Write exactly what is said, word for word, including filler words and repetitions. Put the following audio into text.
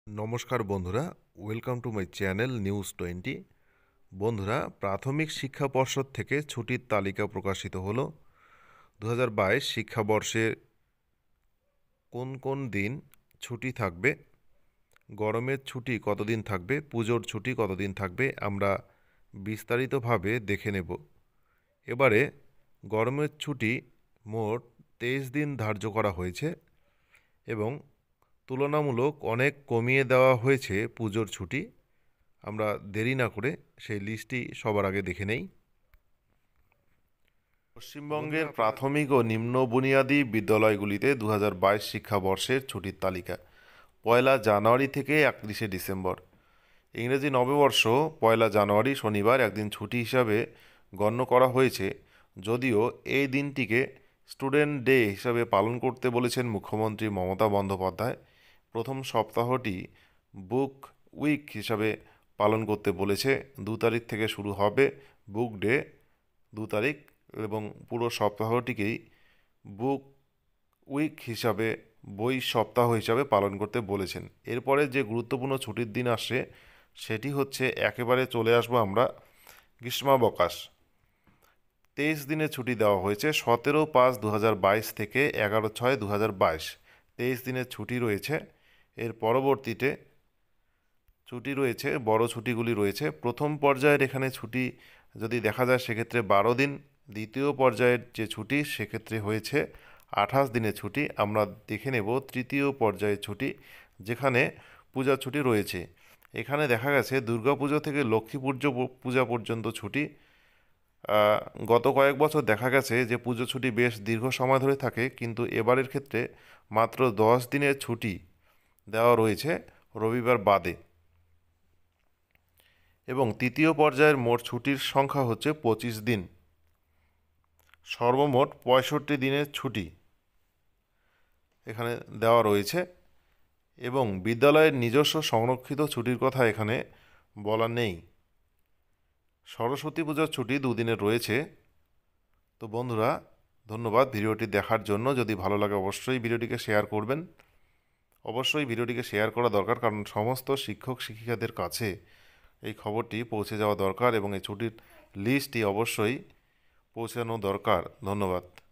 নমস্কার বন্ধুরা, welcome to my channel news twenty. বন্ধুরা, প্রাথমিক শিক্ষা পর্ষদ থেকে ছুটির তালিকা প্রকাশিত হলো। দু হাজার বাইশ শিক্ষাবর্ষে কোন কোন দিন ছুটি থাকবে, গরমের ছুটি কতদিন থাকবে, পুজোর ছুটি কতদিন থাকবে, আমরা বিস্তারিতভাবে দেখে নেব। এবারে গরমের ছুটি মোট তেইশ দিন ধার্য করা হয়েছে এবং তুলনামূলক অনেক কমিয়ে দেওয়া হয়েছে পুজোর ছুটি। আমরা দেরি না করে সেই লিস্টটি সবার আগে দেখে নেই। পশ্চিমবঙ্গের প্রাথমিক ও নিম্ন বুনিয়াদী বিদ্যালয়গুলিতে দু হাজার বাইশ শিক্ষাবর্ষের ছুটির তালিকা। পয়লা জানুয়ারি থেকে একত্রিশে ডিসেম্বর। ইংরেজি নববর্ষ পয়লা জানুয়ারি শনিবার একদিন ছুটি হিসাবে গণ্য করা হয়েছে, যদিও এই দিনটিকে স্টুডেন্ট ডে হিসাবে পালন করতে বলেছেন মুখ্যমন্ত্রী মমতা বন্দ্যোপাধ্যায়। প্রথম সপ্তাহটি বুক উইক হিসাবে পালন করতে বলেছে। দু তারিখ থেকে শুরু হবে বুক ডে, দু তারিখ, এবং পুরো সপ্তাহটিকেই বুক উইক হিসাবে, বই সপ্তাহ হিসাবে পালন করতে বলেছেন। এরপরে যে গুরুত্বপূর্ণ ছুটির দিন আসে সেটি হচ্ছে, একেবারে চলে আসবো আমরা গ্রীষ্মাবকাশ। তেইশ দিনের ছুটি দেওয়া হয়েছে সতেরো পাঁচ দু হাজার বাইশ থেকে এগারো ছয় দু হাজার বাইশ। তেইশ দিনের ছুটি রয়েছে। এর পরবর্তীতে ছুটি রয়েছে, বড় ছুটিগুলি রয়েছে। প্রথম পর্যায়ের এখানে ছুটি যদি দেখা যায় সেক্ষেত্রে বারো দিন। দ্বিতীয় পর্যায়ের যে ছুটি সেক্ষেত্রে হয়েছে আঠাশ দিনের ছুটি। আমরা দেখে নেব তৃতীয় পর্যায়ের ছুটি, যেখানে পূজা ছুটি রয়েছে। এখানে দেখা গেছে দুর্গাপুজো থেকে লক্ষ্মী পুজো পূজা পর্যন্ত ছুটি। গত কয়েক বছর দেখা গেছে যে পুজো ছুটি বেশ দীর্ঘ সময় ধরে থাকে, কিন্তু এবারের ক্ষেত্রে মাত্র দশ দিনের ছুটি দেওয়া রয়েছে রবিবার বাদে। এবং তৃতীয় পর্যায়ের মোট ছুটির সংখ্যা হচ্ছে পঁচিশ দিন। সর্বমোট পঁয়ষট্টি দিনের ছুটি এখানে দেওয়া রয়েছে। এবং বিদ্যালয়ের নিজস্ব সংরক্ষিত ছুটির কথা এখানে বলা নেই। সরস্বতী পূজার ছুটি দুদিনের রয়েছে। তো বন্ধুরা, ধন্যবাদ ভিডিওটি দেখার জন্য। যদি ভালো লাগে অবশ্যই ভিডিওটিকে শেয়ার করবেন। অবশ্যই ভিডিওটিকে শেয়ার করা দরকার, কারণ সমস্ত শিক্ষক শিক্ষিকাদের কাছে এই খবরটি পৌঁছে যাওয়া দরকার এবং এই ছুটির লিস্টটি অবশ্যই পৌঁছানো দরকার। ধন্যবাদ।